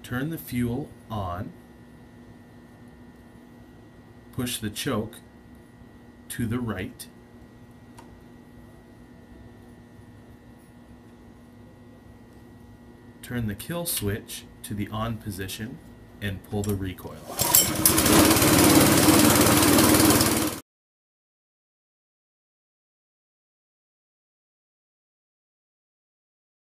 turn the fuel on, push the choke to the right, turn the kill switch to the on position, and pull the recoil.